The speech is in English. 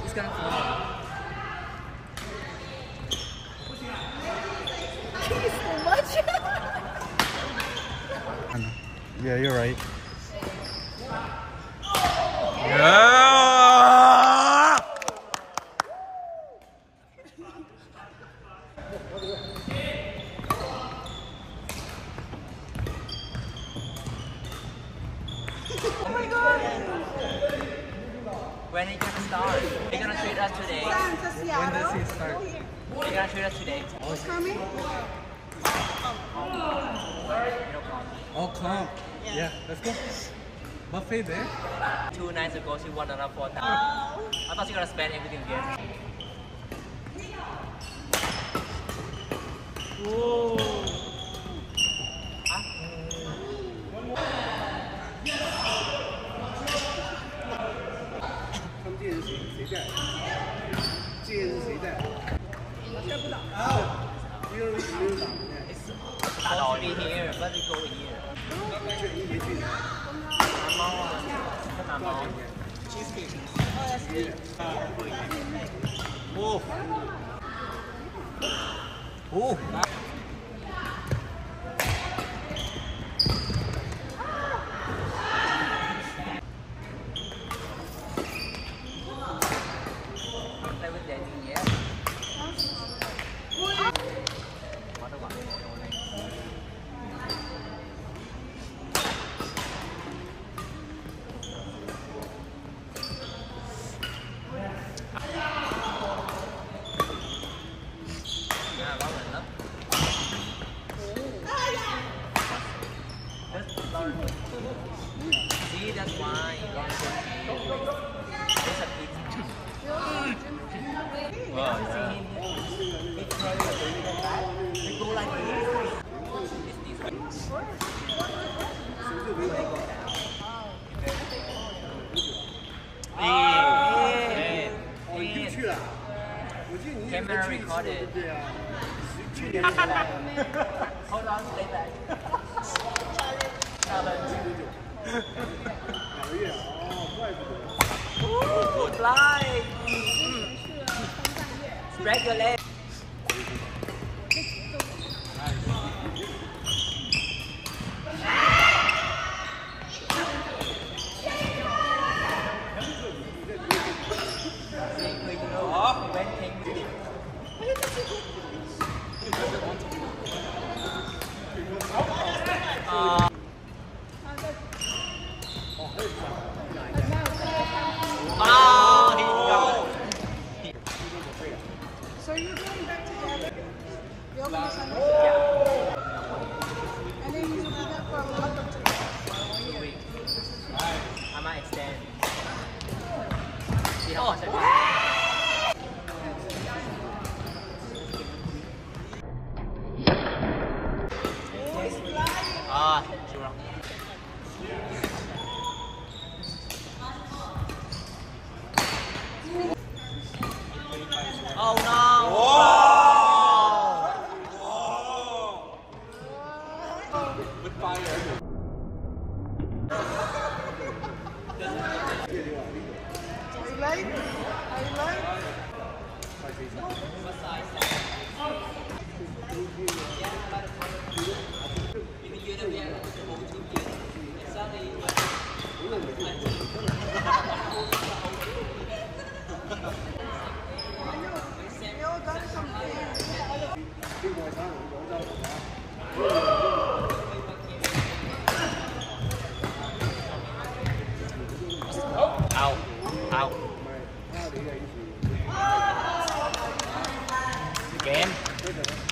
He's gonna fall. So much. Yeah, you're right. Yeah! Oh my god. When are you gonna start? You're gonna treat us today. When does he start? You're gonna treat us today. Who's coming? Oh, come. Yeah, let's go. Buffet there? 2 nights ago, she won another 4,000. Oh. I thought she was gonna spend everything again. Whoa. Huh? 他们这人谁带？这人谁带？他现在不打。一个人没有打。 I'll be here, but we go here. 一年去年。 妈妈。Cheesecake. Oh. Oh. Play with Daddy, yeah. What about it? See, that's why you don't go it's a pizza. Wow, yeah. We go like this. It's this way. Camera recorded. Hold on, stay back. Good fly. Spread your leg. So you're going back together? You're going to Sunday? Yeah. And then you will be back for a month or 2 weeks. I might extend. See how much I do. Ah, sure. Oh no! Whoa! With fire. Are you like? Are you like? Ow. Ow. Again?